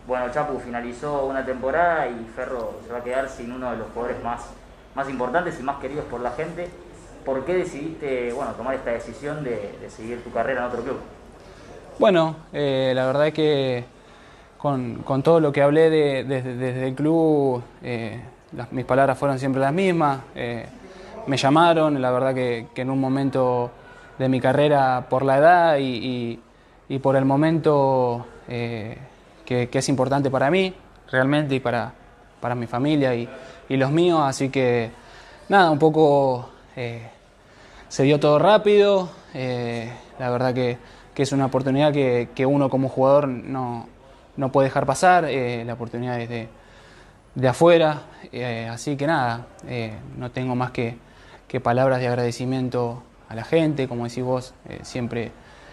Bueno, Chapu finalizó una temporada y Ferro se va a quedar sin uno de los jugadores más importantes y más queridos por la gente. ¿Por qué decidiste, bueno, tomar esta decisión de seguir tu carrera en otro club? Bueno, la verdad es que con todo lo que hablé desde el club, mis palabras fueron siempre las mismas. Me llamaron, la verdad que en un momento de mi carrera, por la edad y por el momento que es importante para mí, realmente, y para mi familia y los míos. Así que nada, un poco se dio todo rápido. La verdad que es una oportunidad que uno como jugador no puede dejar pasar. La oportunidad es de afuera. Así que nada, no tengo más que palabras de agradecimiento a la gente. Como decís vos, siempre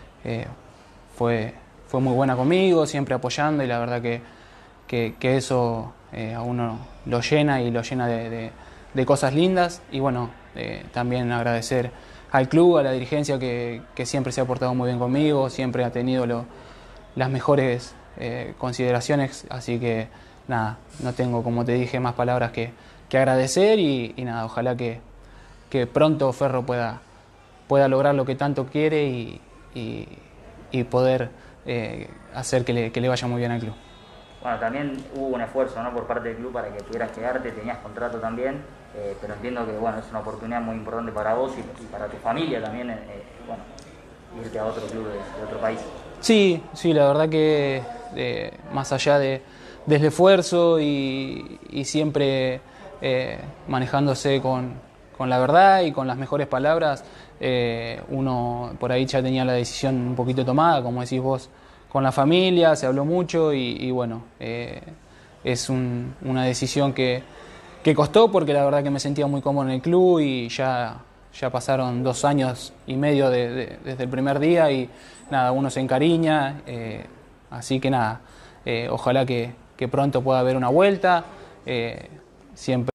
fue muy buena conmigo, siempre apoyando, y la verdad que eso a uno lo llena y lo llena de cosas lindas. Y bueno, también agradecer al club, a la dirigencia que siempre se ha portado muy bien conmigo, siempre ha tenido las mejores consideraciones. Así que nada, no tengo, como te dije, más palabras que agradecer, y nada, ojalá que pronto Ferro pueda lograr lo que tanto quiere y poder hacer que le vaya muy bien al club. Bueno, también hubo un esfuerzo, ¿no?, por parte del club para que pudieras quedarte, tenías contrato también, pero entiendo que bueno, es una oportunidad muy importante para vos y para tu familia también, bueno, irte a otro club de otro país. Sí, sí, la verdad que más allá del esfuerzo y siempre manejándose con la verdad y con las mejores palabras, uno por ahí ya tenía la decisión un poquito tomada, como decís vos, con la familia, se habló mucho y bueno, es una decisión que costó, porque la verdad que me sentía muy cómodo en el club y ya pasaron 2 años y medio desde el primer día, y nada, uno se encariña. Así que nada, ojalá que pronto pueda haber una vuelta. Siempre